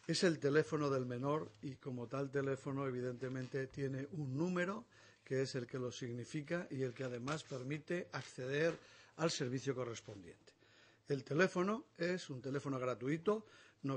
Es el teléfono del menor y como tal teléfono evidentemente tiene un número que es el que lo significa y el que además permite acceder al servicio correspondiente. El teléfono es un teléfono gratuito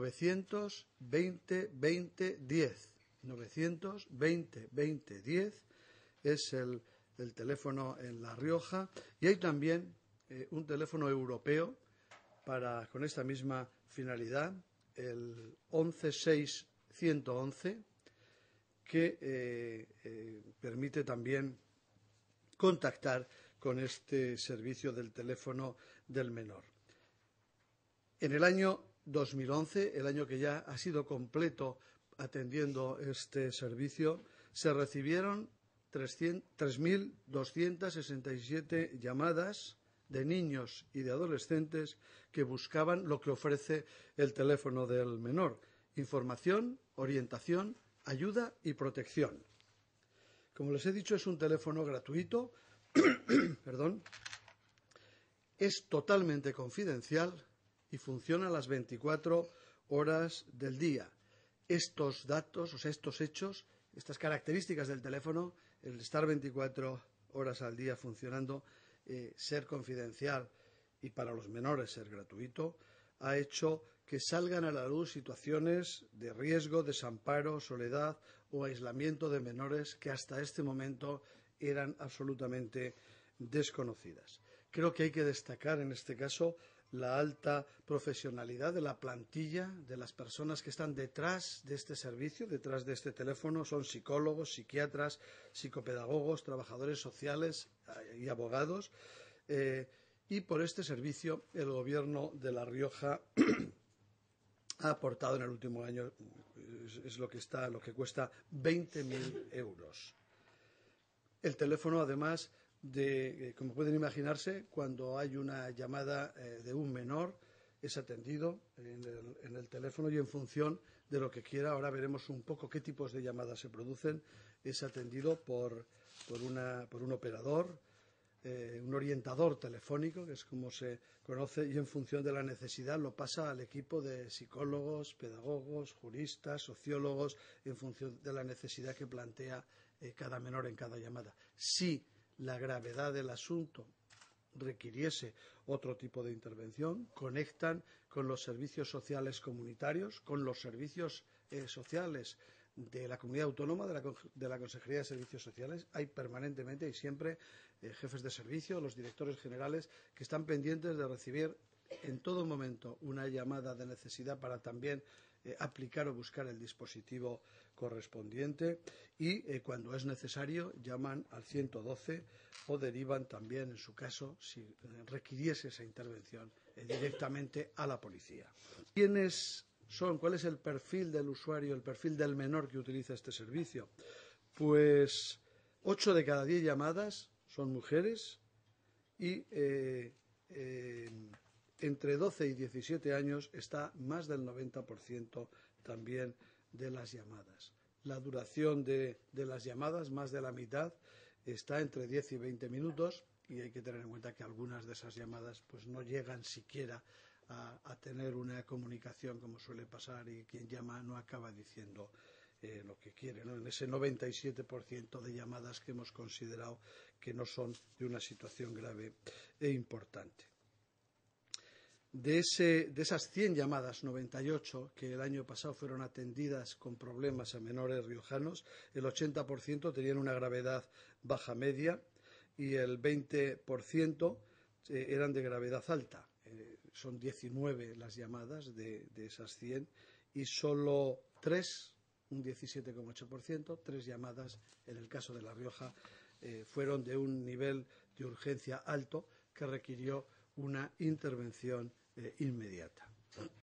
920 20 10. 920 20 10 es el teléfono en La Rioja y hay también un teléfono europeo con esta misma finalidad, el 116111, que permite también contactar con este servicio del teléfono del menor. En el año 2011, el año que ya ha sido completo atendiendo este servicio, se recibieron 3.267 llamadas de niños y de adolescentes que buscaban lo que ofrece el teléfono del menor: información, orientación, ayuda y protección. Como les he dicho, es un teléfono gratuito, es totalmente confidencial y funciona las 24 horas del día. Estos datos, o sea, estos hechos, estas características del teléfono, el estar 24 horas al día funcionando, ser confidencial y para los menores ser gratuito, ha hecho que salgan a la luz situaciones de riesgo, desamparo, soledad o aislamiento de menores que hasta este momento eran absolutamente desconocidas. Creo que hay que destacar en este caso la alta profesionalidad de la plantilla, de las personas que están detrás de este servicio, detrás de este teléfono. Son psicólogos, psiquiatras, psicopedagogos, trabajadores sociales y abogados. Y por este servicio el Gobierno de La Rioja ha aportado en el último año, es lo que cuesta 20.000 euros. El teléfono, además, como pueden imaginarse, cuando hay una llamada de un menor, es atendido en el teléfono y en función de lo que quiera. Ahora veremos un poco qué tipos de llamadas se producen. Es atendido por un operador, un orientador telefónico, que es como se conoce, y en función de la necesidad lo pasa al equipo de psicólogos, pedagogos, juristas, sociólogos, en función de la necesidad que plantea cada menor en cada llamada. Si la gravedad del asunto requiriese otro tipo de intervención, conectan con los servicios sociales comunitarios, con los servicios sociales de la Comunidad Autónoma, de la Consejería de Servicios Sociales. Hay permanentemente y siempre jefes de servicio, los directores generales, que están pendientes de recibir en todo momento una llamada de necesidad para también aplicar o buscar el dispositivo correspondiente y cuando es necesario llaman al 112 o derivan también, en su caso, si requiriese esa intervención, directamente a la policía. ¿Quiénes son? ¿Cuál es el perfil del usuario, el perfil del menor que utiliza este servicio? Pues 8 de cada 10 llamadas son mujeres y entre 12 y 17 años está más del 90% también de las llamadas. La duración de las llamadas, más de la mitad, está entre 10 y 20 minutos y hay que tener en cuenta que algunas de esas llamadas pues no llegan siquiera a tener una comunicación, como suele pasar, y quien llama no acaba diciendo lo que quiere, ¿no? En ese 97% de llamadas que hemos considerado que no son de una situación grave e importante. De esas 100 llamadas, 98 que el año pasado fueron atendidas con problemas a menores riojanos, el 80% tenían una gravedad baja media y el 20% eran de gravedad alta. Son 19 las llamadas de esas 100 y solo 3, un 17,8%, 3 llamadas en el caso de La Rioja fueron de un nivel de urgencia alto que requirió una intervención inmediata.